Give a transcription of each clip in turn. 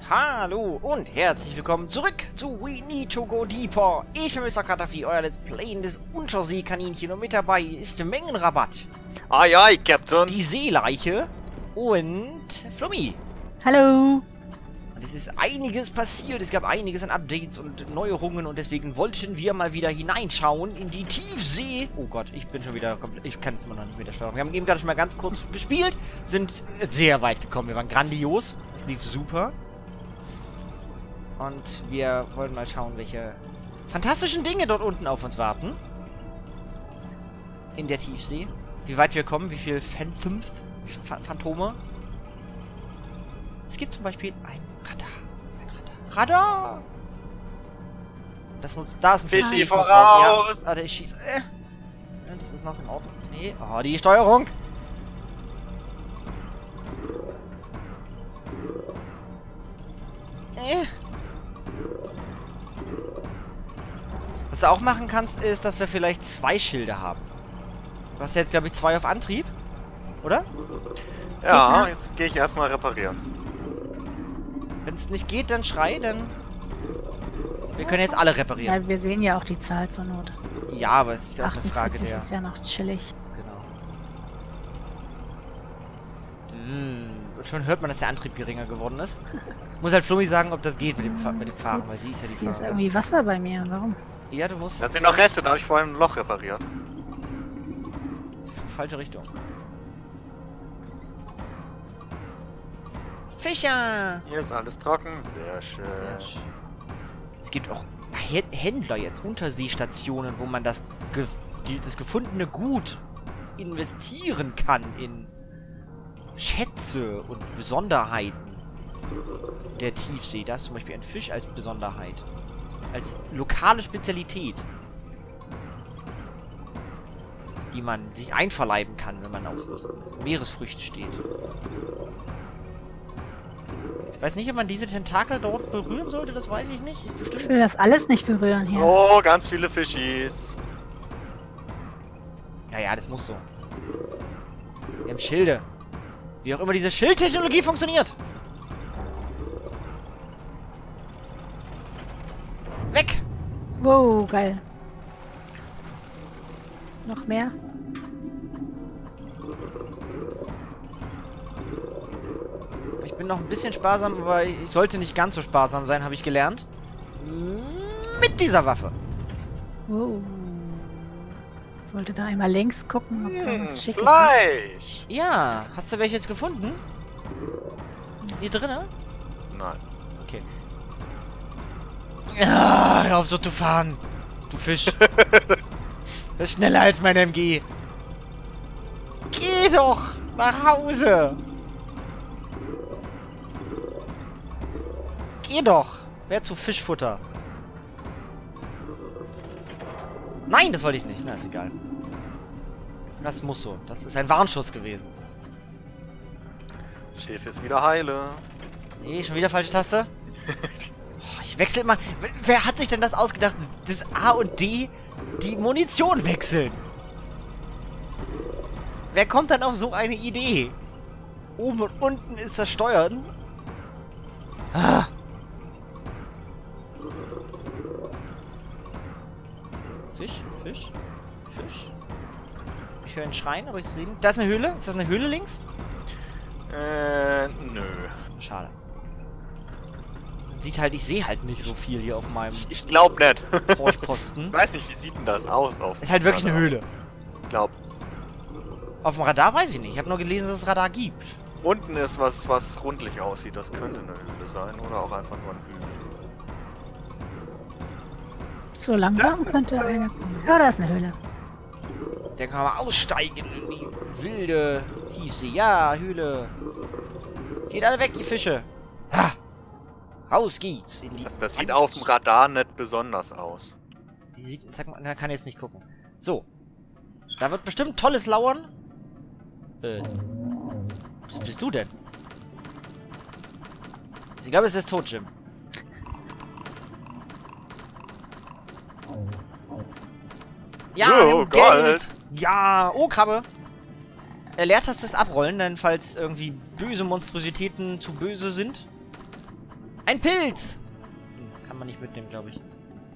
Hallo und herzlich willkommen zurück zu We Need to Go Deeper. Ich bin Mr. Katafi, euer Let's Playendes Unterseekaninchen, und mit dabei ist Mengenrabatt. Aye, aye, Captain. Die Seeleiche und Flummi. Hallo. Und es ist einiges passiert, es gab einiges an Updates und Neuerungen, und deswegen wollten wir mal wieder hineinschauen in die Tiefsee. Oh Gott, ich bin schon wieder komplett, ich kann es immer noch nicht mit der Steuerung. Wir haben eben gerade schon mal ganz kurz gespielt, sind sehr weit gekommen, wir waren grandios, es lief super. Und wir wollen mal schauen, welche fantastischen Dinge dort unten auf uns warten. In der Tiefsee. Wie weit wir kommen, wie viele Phantoms, Phantome. Es gibt zum Beispiel ein Radar. Radar! Das nutzt, da ist ein Fisch, Fisch, voraus! Ja. Warte, ich schieße. Ja, das ist noch in Ordnung. Nee. Oh, die Steuerung! Was du auch machen kannst, ist, dass wir vielleicht 2 Schilde haben. Du hast jetzt, glaube ich, 2 auf Antrieb. Oder? Ja, jetzt gehe ich erstmal reparieren. Wenn es nicht geht, dann schrei, dann... Wir können jetzt alle reparieren. Ja, wir sehen ja auch die Zahl zur Not. Ja, aber es ist ja auch eine Frage 48 der... ist ja noch chillig. Genau. Und schon hört man, dass der Antrieb geringer geworden ist. Ich muss halt Flummi sagen, ob das geht mit dem Fahren, weil sie ist ja die Hier ist Fahrerin. irgendwie Wasser bei mir. Warum? Ja, du musst... Da sind noch Reste, da habe ich vorhin ein Loch repariert. Falsche Richtung. Fischer! Hier ist alles trocken, sehr schön. Sehr schön. Es gibt auch Händler jetzt, Unterseestationen, wo man das gefundene Gut investieren kann in Schätze und Besonderheiten der Tiefsee. Da ist zum Beispiel ein Fisch als Besonderheit. Als lokale Spezialität, die man sich einverleiben kann, wenn man auf Meeresfrüchte steht. Ich weiß nicht, ob man diese Tentakel dort berühren sollte, das weiß ich nicht. Ist Ich bestimmt... will das alles nicht berühren hier. Oh, ganz viele Fischis. Ja, das muss so. Wir haben Schilde. Wie auch immer diese Schildtechnologie funktioniert. Weg! Wow, geil. Noch mehr? Ich bin noch ein bisschen sparsam, aber ich sollte nicht ganz so sparsam sein, habe ich gelernt. Mit dieser Waffe. Wow. Sollte da einmal links gucken, ob da was Schickes ist. Fleisch! Ja, hast du welche jetzt gefunden? Hier drinne? Nein. Okay. Ja, hör auf so zu fahren. Du Fisch. Das ist schneller als mein MG. Geh doch nach Hause. Geh doch. Wer zu Fischfutter? Nein, das wollte ich nicht. Na, ist egal. Das muss so. Das ist ein Warnschuss gewesen. Schiff ist wieder heile. Nee, schon wieder falsche Taste. Oh, ich wechsle immer. Wer hat sich denn das ausgedacht? Das A und D, die Munition wechseln. Wer kommt dann auf so eine Idee? Oben und unten ist das Steuern. Ah. Fisch, Fisch, Fisch. Ich höre einen Schreien, aber ich sehe ihn. Da ist eine Höhle. Ist das eine Höhle links? Nö. Schade. Sieht halt, ich sehe halt nicht so viel hier auf meinem Ich glaub nicht. Horchposten. Ich weiß nicht, wie sieht denn das aus? Ist halt wirklich eine Höhle. Ich glaub. Auf dem Radar weiß ich nicht. Ich habe nur gelesen, dass es Radar gibt. Unten ist was rundlich aussieht. Das könnte eine Höhle sein. Oder auch einfach nur ein Hügel. So langsam könnte eine kommen. Ja, da ist eine Höhle. Der kann mal aussteigen in die wilde Tiefsee. Ja, Höhle. Geht alle weg, die Fische. Ha! Raus geht's in die... Das sieht auf dem Radar nicht besonders aus. Wie sieht... Sag mal, er kann jetzt nicht gucken. So. Da wird bestimmt Tolles lauern. Was bist du denn? Ich glaube, es ist tot, Jim. Ja, Oh, nimm Gold. Geld. Ja, oh, Krabbe. Leertaste ist abrollen, denn falls irgendwie böse Monstrositäten zu böse sind. Ein Pilz! Kann man nicht mitnehmen, glaube ich.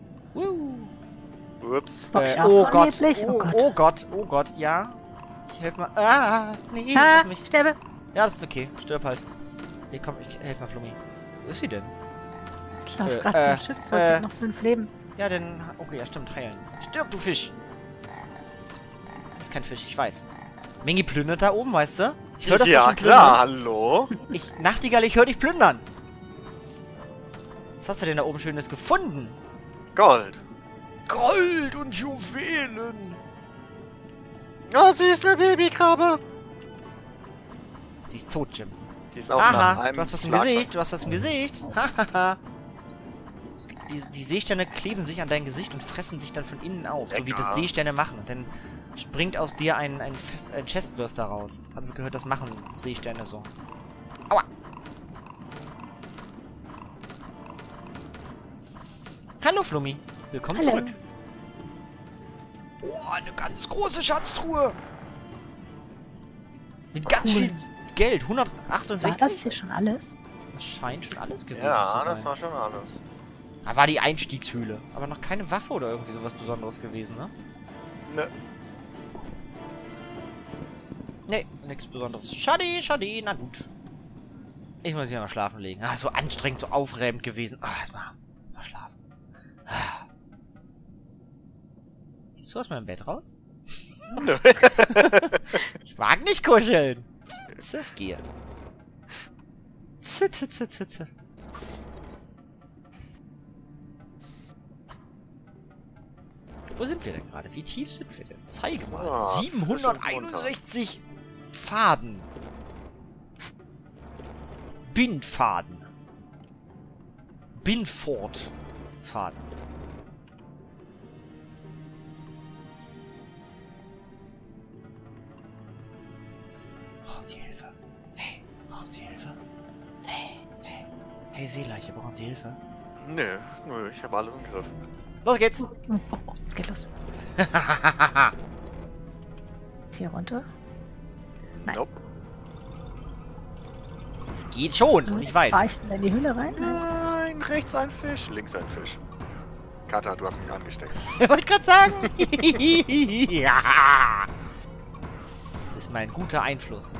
Ups. Boah, ich auch Oh so Gott. angeblich. Oh Gott. Oh Gott. Ja. Ich helfe mal. Ah, nee, Ah, lass mich. sterbe. Ja, das ist okay. Stirb halt. Hier, komm, ich helfe mal Flummi. Wo ist sie denn? Ich laufe gerade zum Schiff zurück. Ich hab noch 5 Leben. Ja, denn... Okay, ja, stimmt. Heilen. Stirb, du Fisch. Das ist kein Fisch, ich weiß. Mingi plündert da oben, weißt du? Ich höre das doch Ja, schon klar, plündern. hallo. Nachtigall, ich höre dich plündern. Was hast du denn da oben Schönes gefunden? Gold. Gold und Juwelen. Oh, süße Babykrabbe. Sie ist tot, Jim. Die ist auch nach Aha, einem du hast was im Schlag Gesicht, du hast was im Gesicht. Hahaha. Die Seesterne kleben sich an dein Gesicht und fressen dich dann von innen auf, so wie das Seesterne machen. Und dann springt aus dir ein Chestburster raus. Hab ich gehört, das machen Seesterne so. Aua. Hallo, Flummi. Willkommen Hallo. zurück. Oh, eine ganz große Schatztruhe. Mit ganz Cool. viel Geld. War das 168. hier schon alles? Das scheint schon alles gewesen Ja, zu sein. das war schon alles. Da war die Einstiegshöhle. Aber noch keine Waffe oder irgendwie sowas Besonderes gewesen, ne? Ne. Nee, nichts Besonderes. Schade, schade, na gut. Ich muss hier noch schlafen legen. Ah, so anstrengend, so aufreibend gewesen. Ah, erstmal mal schlafen. Ah. Gehst du aus meinem Bett raus? Nö. Ich mag nicht kuscheln. So, ich gehe. Z. Wo sind wir denn gerade? Wie tief sind wir denn? Zeige mal. So, 761 Faden. Bindfaden. Binford-Faden. Brauchen Sie Hilfe? Hey, brauchen Sie Hilfe? Hey, Seeleiche, brauchen Sie Hilfe? Nö, ich habe alles im Griff. Los geht's! Oh, es geht los. Ist hier runter? Nein. Nope. Es geht schon, und nicht weit. Fahr ich denn in die Höhle rein? Nein, rechts ein Fisch, links ein Fisch. Kata, du hast mich angesteckt. Ich wollte gerade sagen. Ja. Das ist mein guter Einfluss.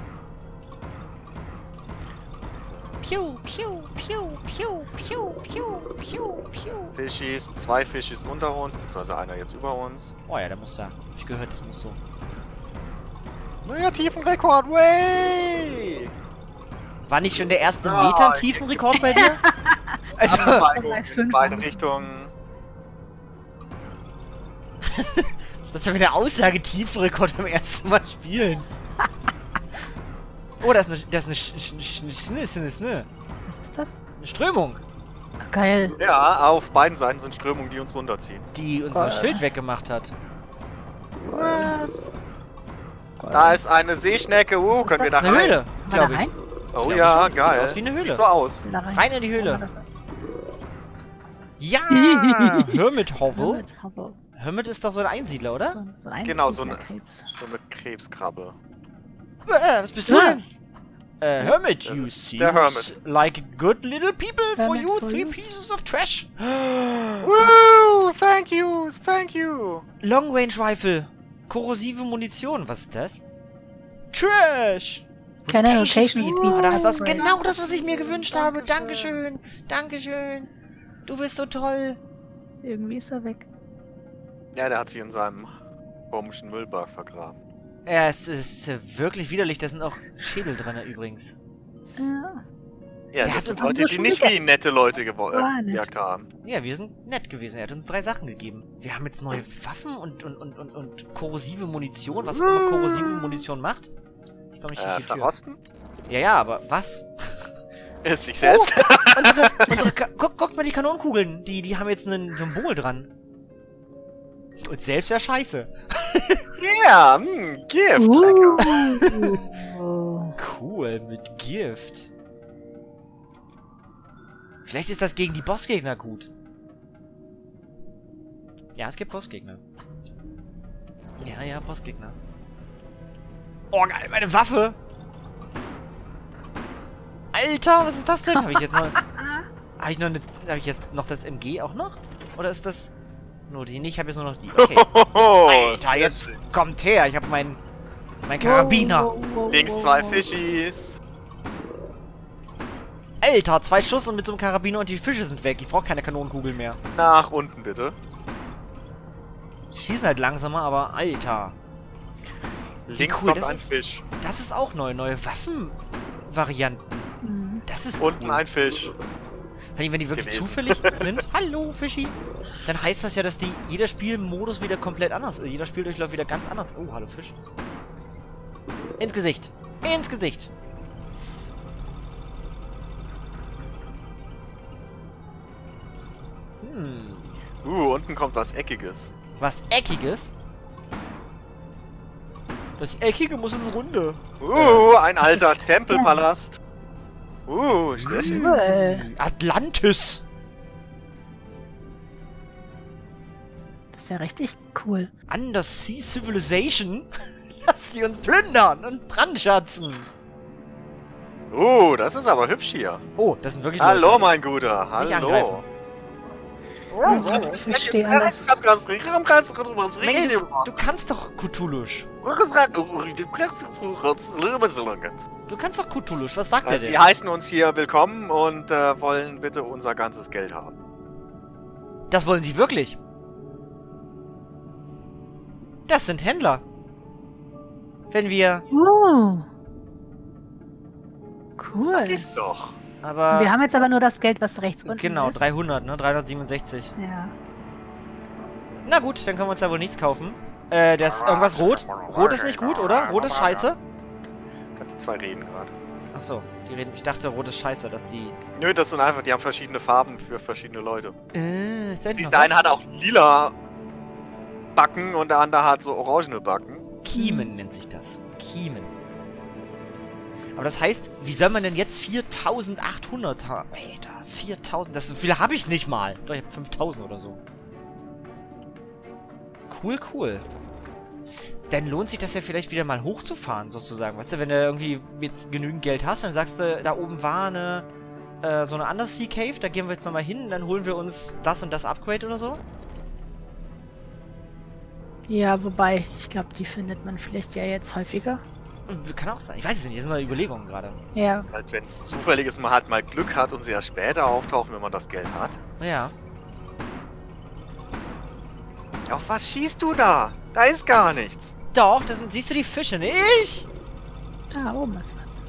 Piu, piu, piu, piu, piu, piu, piu, piu. Fischis, 2 Fischis unter uns, beziehungsweise einer jetzt über uns. Oh ja, der muss da. Hab ich gehört, das muss so. Neuer Tiefenrekord, way! War nicht schon der erste Meter ein Tiefenrekord bei dir? Also, Bei 5 Beide an. Richtungen. ist das ja wieder eine Aussage, Tiefenrekord beim ersten Mal spielen. Oh, das ist eine Was ist das? Strömung, Ach, geil. Ja, auf beiden Seiten sind Strömungen, die uns runterziehen. die unser Schild weggemacht hat. Was? Da ist eine Seeschnecke, Was ist können wir das? da Eine rein? Höhle, Mal da glaube ich. rein? Oh glaub ja, schon. Sieht geil. aus wie eine Höhle. Sieht so aus. Da rein. Rein in die Höhle. Oh, das ist- Ja, Hermit Hovel. Mit Hovel. Hermit ist doch so ein Einsiedler, oder? So ein Genau, so eine- Krebs. So eine Krebskrabbe. Was bist du denn? Hermit, Das you ist seem der Hermit. like good little people. For Hermit you, for 3 you. pieces of trash. Woo! Thank you! Thank you! Long Range Rifle. Korrosive Munition. Was ist das? Trash. Keine Rotation Rotation Speed. Speed. Oh, das war genau das, was ich mir gewünscht habe. Dankeschön. Dankeschön. Du bist so toll. Irgendwie ist er weg. Ja, der hat sich in seinem komischen Müllberg vergraben. Ja, es ist wirklich widerlich. Da sind auch Schädel drin übrigens. Ja. Ja, Der das hat sind uns Leute, nur die schon nicht wie gegessen. nette Leute War nett. gejagt haben. Ja, wir sind nett gewesen. Er hat uns 3 Sachen gegeben. Wir haben jetzt neue Waffen und korrosive Munition. Was auch immer korrosive Munition macht. Ich komme nicht durch die Tür. Verrosten? Ja, aber was? Ist sich selbst. Guckt mal die Kanonenkugeln. Die haben jetzt ein Symbol dran. Und selbst ja scheiße. Ja, Gift. Cool, mit Gift. Vielleicht ist das gegen die Bossgegner gut. Ja, es gibt Bossgegner. Ja, Bossgegner. Oh, geil, meine Waffe! Alter, was ist das denn? Habe ich jetzt mal... Habe ich jetzt noch das MG auch noch? Oder ist das nur die? Nee, ich habe jetzt nur noch die. Okay. Alter, jetzt kommt her. Ich habe mein Karabiner. Links 2 Fischis. Alter, 2 Schuss und mit so einem Karabiner und die Fische sind weg. Ich brauche keine Kanonenkugel mehr. Nach unten bitte. Die schießen halt langsamer, aber Alter. Links cool, kommt ein Fisch. Das ist auch neu. Neue Waffenvarianten. Mhm. Das ist cool. Unten ein Fisch. Vor allem, wenn die wirklich gewesen. zufällig sind. Hallo, Fischi. Dann heißt das ja, dass jeder Spielmodus wieder komplett anders ist. Jeder Spieldurchlauf wieder ganz anders. Oh, hallo, Fisch. Ins Gesicht. Ins Gesicht. Unten kommt was Eckiges. Was Eckiges? Das Eckige muss ins Runde. Ein alter Tempelpalast. Sehr schön. Cool. Atlantis. Das ist ja richtig cool. Undersea Civilization. Lass sie uns plündern und brandschatzen. Das ist aber hübsch hier. Oh, das sind wirklich Hallo, Leute. mein Guter. Nicht Hallo. angreifen. Ich verstehe alles. Du kannst doch Cthulhusch. Du kannst doch Cthulhusch. Was sagt der Sie denn? heißen uns hier willkommen und wollen bitte unser ganzes Geld haben. Das wollen sie wirklich. Das sind Händler. Wenn wir... Cool. Geht doch. Aber... Wir haben jetzt aber nur das Geld, was rechts unten Genau, ist. 300, ne? 367. Ja. Na gut, dann können wir uns da wohl nichts kaufen. Das ist irgendwas rot. Rot ist nicht gut, oder? Rot ist scheiße. Kannst du 2 reden gerade. Achso, die reden... Ich dachte, rot ist scheiße, dass die... Nö, das sind einfach, die haben verschiedene Farben für verschiedene Leute. ist da hinten noch Der eine was? hat auch lila Backen und der andere hat so orangene Backen. Kiemen nennt sich das. Kiemen. Aber das heißt, wie soll man denn jetzt 4800 haben? Alter, 4000. So viele habe ich nicht mal. Doch, ich habe 5000 oder so. Cool, cool. Dann lohnt sich das ja vielleicht wieder mal hochzufahren, sozusagen. Weißt du, wenn du irgendwie mit genügend Geld hast, dann sagst du, da oben war so eine Undersea Cave, da gehen wir jetzt nochmal hin, dann holen wir uns das und das Upgrade oder so. Ja, wobei, ich glaube, die findet man vielleicht ja jetzt häufiger. Kann auch sein. Ich weiß es nicht, das sind neue Überlegungen gerade. Ja. Halt, wenn es zufällig ist, man halt mal Glück hat und sie erst später auftauchen, wenn man das Geld hat. Ja. Auf was schießt du da? Da ist gar nichts. Doch, siehst du die Fische nicht? Da oben ist was.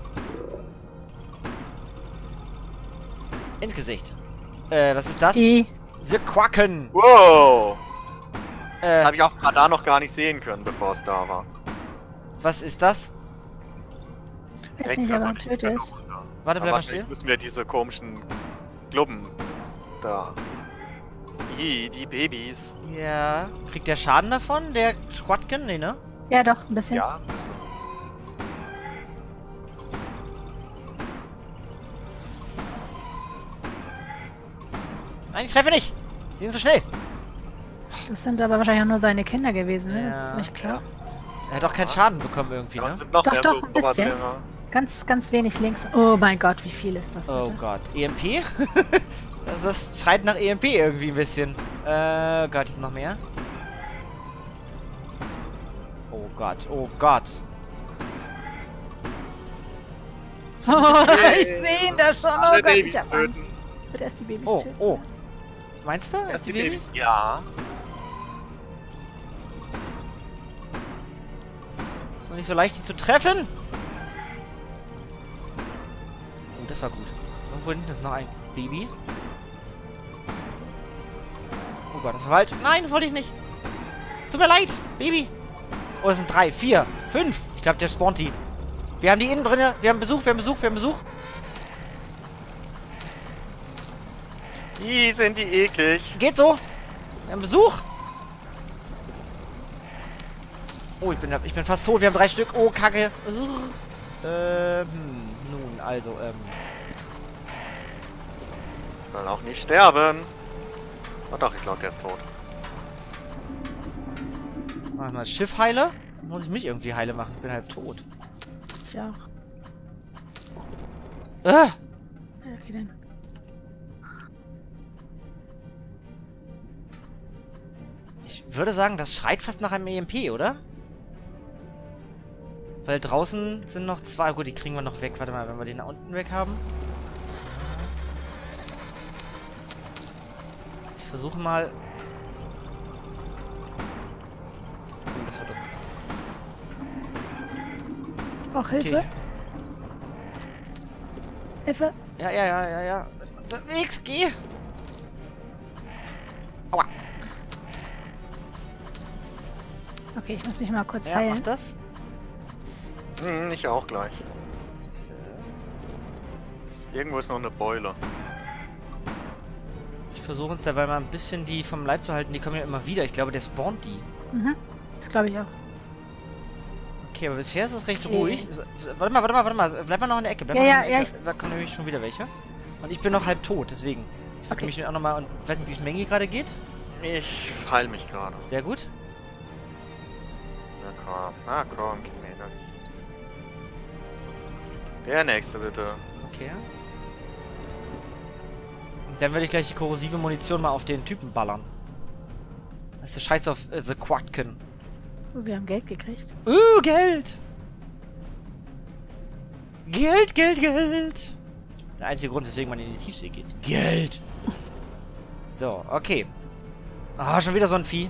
Ins Gesicht. Was ist das? Die. The Quacken. Wow. Das habe ich auf dem Radar noch gar nicht sehen können, bevor es da war. Was ist das? Weiß nicht, aber töte es. Warte, bleib mal Aber stehen. müssen wir diese komischen Glubben da. Die Babys. Ja. Kriegt der Schaden davon? Der Quacken? Nee, ne? Ja, doch, ein bisschen. Ja. Nein, ich treffe nicht. Sie sind so schnell. Das sind aber wahrscheinlich auch nur seine Kinder gewesen, ne? Ja. Das ist nicht klar. Er hat auch keinen Schaden bekommen irgendwie, Ja, ne? sind noch Doch, mehr doch, so ein bisschen. Roboter. Ganz, ganz wenig links. Oh mein Gott, wie viel ist das Oh bitte? Gott. EMP? Das schreit nach EMP irgendwie ein bisschen. Gott, hier sind noch mehr. Oh Gott, oh Gott. Oh, ich sehe ihn da schon. Oh Alle Gott, Babys ich hab Angst. töten. Bitte erst die Babys Oh, töten. oh. Meinst du? Erst die Babys? Ja. Ist noch nicht so leicht, die zu treffen. Oh, das war gut. Irgendwo hinten ist noch ein Baby. Oh Gott, das war falsch. Nein, das wollte ich nicht. Es tut mir leid, Baby. Oh, das sind 3, 4, 5. Ich glaube, der spawnt die. Wir haben die innen drinne. Wir haben Besuch, wir haben Besuch, wir haben Besuch. Die sind die eklig. Geht so. Wir haben Besuch. Oh, ich bin fast tot. Wir haben 3 Stück. Oh, Kacke. Nun, also, Soll auch nicht sterben. Oh doch, ich glaube, der ist tot. mach mal das Schiff heile. Muss ich mich irgendwie heile machen. Ich bin halb tot. Ich auch. Ah, Ja, okay, dann. würde sagen, das schreit fast nach einem EMP, oder? Weil draußen sind noch 2. Gut, die kriegen wir noch weg. Warte mal, wenn wir den da unten weg haben. Ich versuche mal... Oh, das war dumm. Ich brauche Hilfe. Okay. Hilfe. Ja. Unterwegs, geh! Aua. Okay, ich muss mich mal kurz Ja, heilen. mach das. Ich auch gleich. Irgendwo ist noch eine Beule. Ich versuche uns dabei mal ein bisschen die vom Leib zu halten. Die kommen ja immer wieder. Ich glaube, der spawnt die. Mhm. Das glaube ich auch. Okay, aber bisher ist es recht Okay. ruhig. Warte mal. Bleib mal noch in der Ecke. Bleib Ja, mal ja, noch in der ja, Ecke. Da kommen nämlich schon wieder welche. Und ich bin noch halb tot, deswegen. Ich würde Okay. mich auch nochmal... Und ich weiß nicht, wie es Mengi gerade geht. Ich heil mich gerade. Sehr gut. Na komm, Kinder. Der nächste bitte. Okay. Und dann würde ich gleich die korrosive Munition mal auf den Typen ballern. Das ist der Scheiß auf The Quadkin. Oh, wir haben Geld gekriegt. Geld! Geld! Der einzige Grund, weswegen man in die Tiefsee geht. Geld! So, okay. Ah, schon wieder so ein Vieh.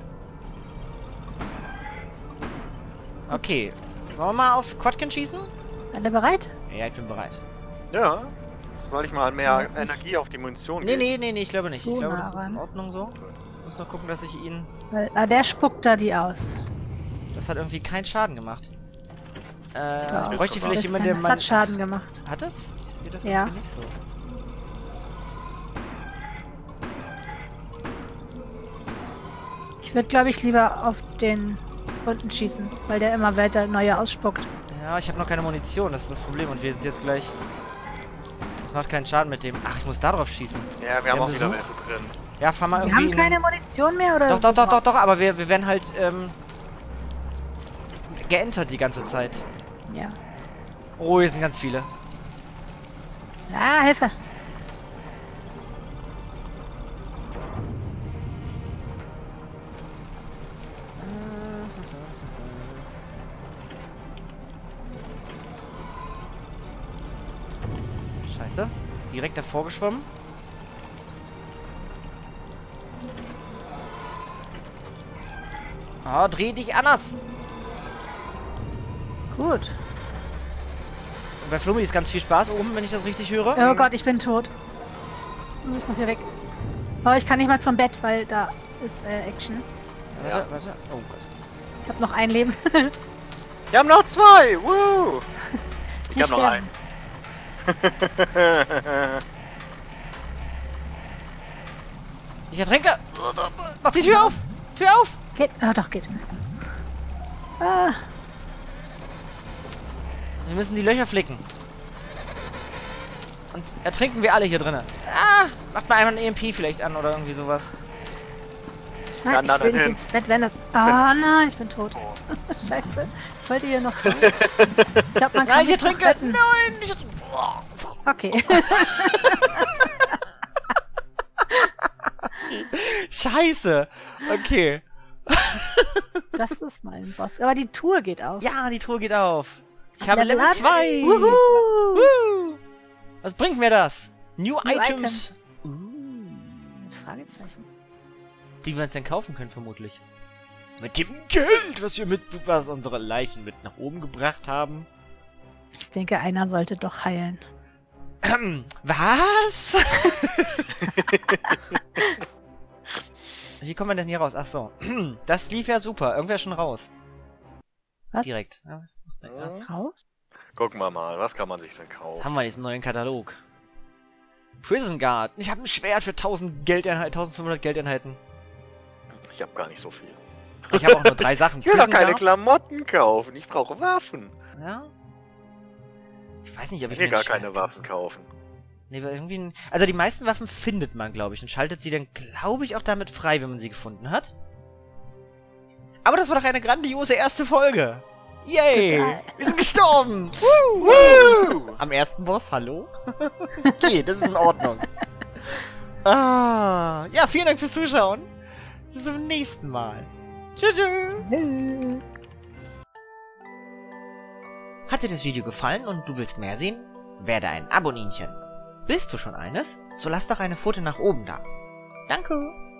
Okay. Wollen wir mal auf Quadkin schießen? Alle bereit? Ja, ich bin bereit. Ja. Soll ich mal mehr Energie auf die Munition Nee, geben? ich glaube nicht. Ich So glaube, nah das ist in ran. Ordnung so. Ich muss nur gucken, dass ich ihn... Der spuckt da die aus. Das hat irgendwie keinen Schaden gemacht. Doch. Ich bräuchte Ist vielleicht jemanden, der Das hat Schaden gemacht. Hat es? Ich sehe das Ja. irgendwie nicht so. Ich würde, glaube ich, lieber auf den unten schießen, weil der immer weiter neue ausspuckt. Ja, ich habe noch keine Munition, das ist das Problem. Und wir sind jetzt gleich... Das macht keinen Schaden mit dem... Ach, ich muss da drauf schießen. Ja, wir haben auch wieder Besuch. welche drin. Ja, fahr mal Wir irgendwie... haben keine Munition mehr, oder? Doch, aber wir werden halt, geentert die ganze Zeit. Ja. Oh, hier sind ganz viele. Ah, Hilfe. Scheiße. Direkt davor geschwommen. Oh, dreh dich anders. Gut. Und bei Flummi ist ganz viel Spaß oben, wenn ich das richtig höre. Oh Gott, ich bin tot. Ich muss hier weg. Oh, ich kann nicht mal zum Bett, weil da ist Action. Warte. Oh Gott. Ich habe noch ein Leben. Wir haben noch 2! Woo! Ich Nicht hab noch einen. Ich ertrinke. Mach die Tür auf. Tür auf. Geht. Ah, doch, geht. Ah, Wir müssen die Löcher flicken. Sonst ertrinken wir alle hier drinnen. Ah, macht mal einmal ein EMP vielleicht an oder irgendwie sowas. nein, Ja, ich will nicht hin. ins Bett, wenn das... Ah, nein, ich bin tot. Scheiße. Ich wollte hier noch... Ich glaub, man kann Nein, ich mich noch ertrinke. retten. Nein, ich ertrinke. Okay. Scheiße. Okay. Das ist mal ein Boss. Aber die Tour geht auf. Ja, die Truhe geht auf. Ich habe Level Level up. 2. Wuhu. Woo. Was bringt mir das? New Items. Items. Mit Fragezeichen. Die wir uns dann kaufen können, vermutlich. Mit dem Geld, was unsere Leichen mit nach oben gebracht haben. Ich denke, einer sollte doch heilen. Was? Wie kommen wir denn hier raus? Ach so. Das lief ja super. Irgendwer ist schon raus. Was? Direkt. Ja, was Raus? Gucken wir mal, was kann man sich denn was kaufen? haben wir in diesem neuen Katalog? Prison Guard. Ich habe ein Schwert für 1000 Geldeinheiten, 1500 Geldeinheiten. Ich habe gar nicht so viel. Ich habe auch nur 3 Sachen. Ich will doch keine Guards. Klamotten kaufen, ich brauche Waffen. Ja? Ich weiß nicht, ob Ich ich will mir ein gar keine Schwert Waffen kaufe. kaufen. Nee, weil irgendwie also die meisten Waffen findet man, glaube ich, und schaltet sie dann, glaube ich, auch damit frei, wenn man sie gefunden hat. Aber das war doch eine grandiose erste Folge. Yay! Total. Wir sind gestorben! Woo! Am ersten Boss, hallo? Es geht, das ist in Ordnung. Ja, vielen Dank fürs Zuschauen. Bis zum nächsten Mal. Tschüss. Tschüss. Hat dir das Video gefallen und du willst mehr sehen? Werde ein Aboninchen. Bist du schon eines? So lass doch eine Pfote nach oben da. Danke.